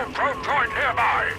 probe droid nearby.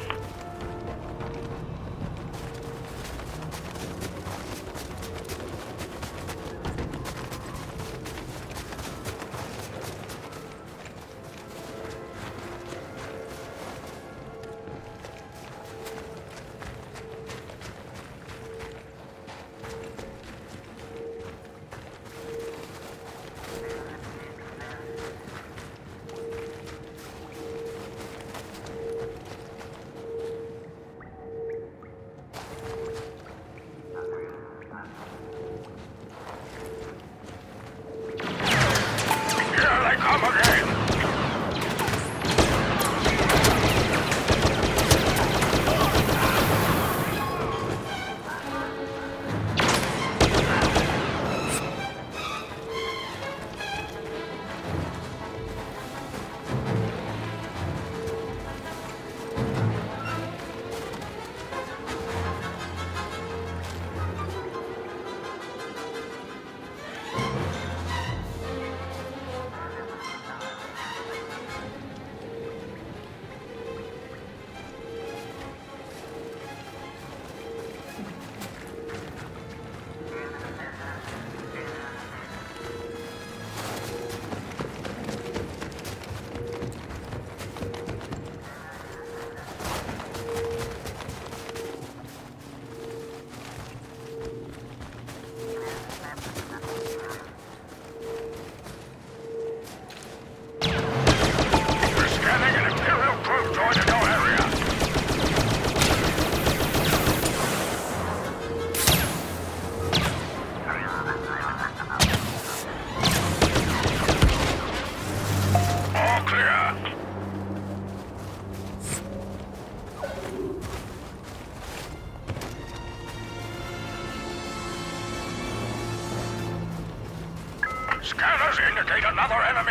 Scanners indicate another enemy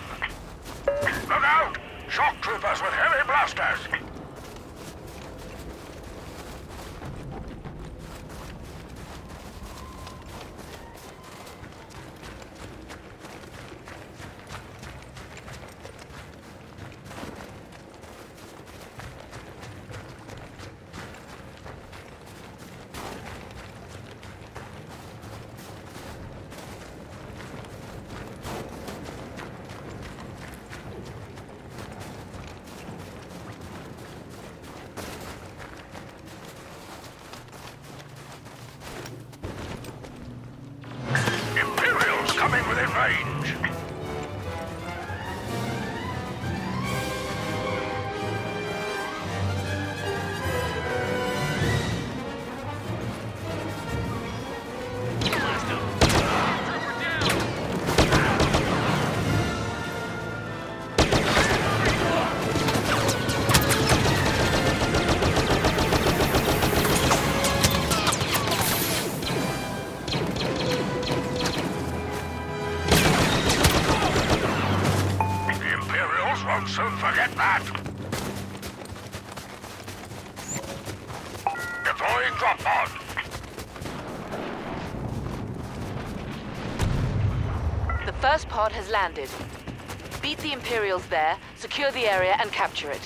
wave. Look out! Shock troopers with heavy blasters! Coming within range. Won't soon forget that. Deploying drop pod. The first pod has landed. Beat the Imperials there, secure the area and capture it.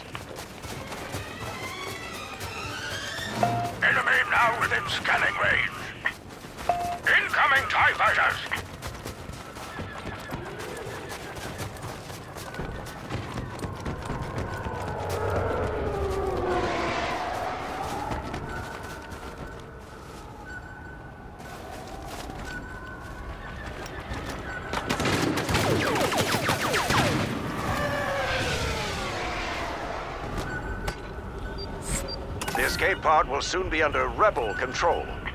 Enemy now within scanning range. Incoming TIE fighters. The escape pod will soon be under Rebel control.